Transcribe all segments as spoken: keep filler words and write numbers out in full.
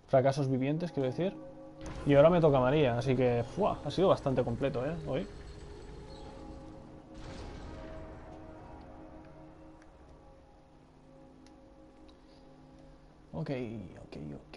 Fracasos vivientes, quiero decir. Y ahora me toca María, así que ¡fua! Ha sido bastante completo, ¿eh? Hoy. Ok, ok, ok.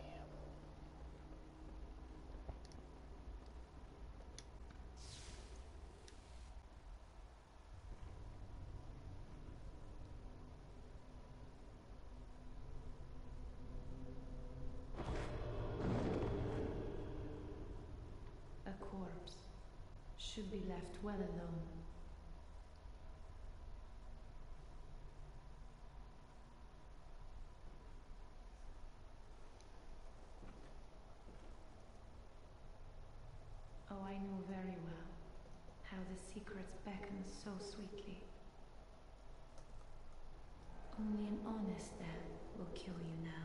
A corpse should be left well alone. Oh, I know very well how the secrets beckon so sweetly. Only an honest death will kill you now.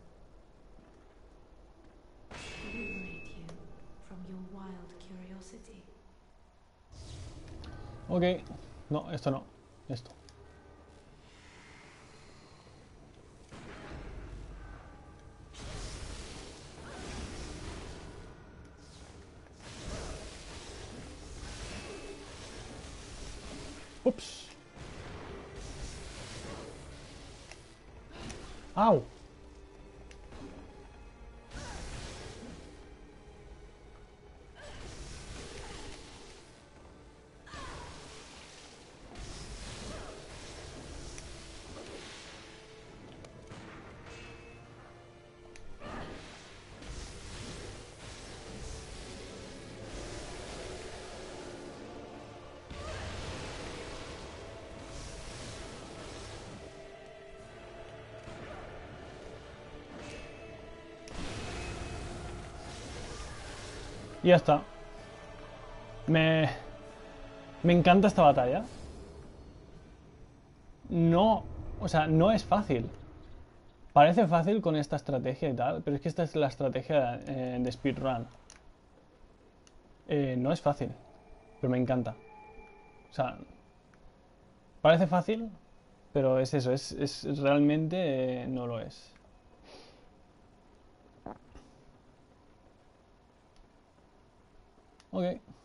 Liberate you from your wild curiosity. Ok. No, esto no. Esto. Ups. ¡Au! Y ya está. Me... Me encanta esta batalla. No... O sea, no es fácil. Parece fácil con esta estrategia y tal, pero es que esta es la estrategia eh, de speedrun. Eh, no es fácil, pero me encanta. O sea, parece fácil, pero es eso, es, es realmente eh, no lo es. Ok.